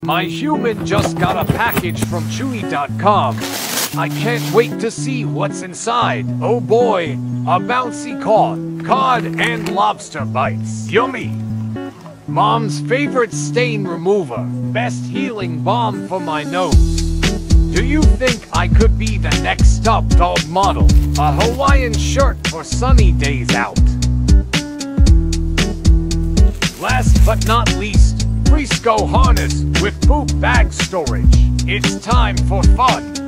My human just got a package from chewy.com. I can't wait to see what's inside. Oh boy, a bouncy cod and lobster bites. Yummy! Mom's favorite stain remover. Best healing balm for my nose. Do you think I could be the next top dog model? A Hawaiian shirt for sunny days out. Last but not least, Frisco harness with poop bag storage. It's time for fun.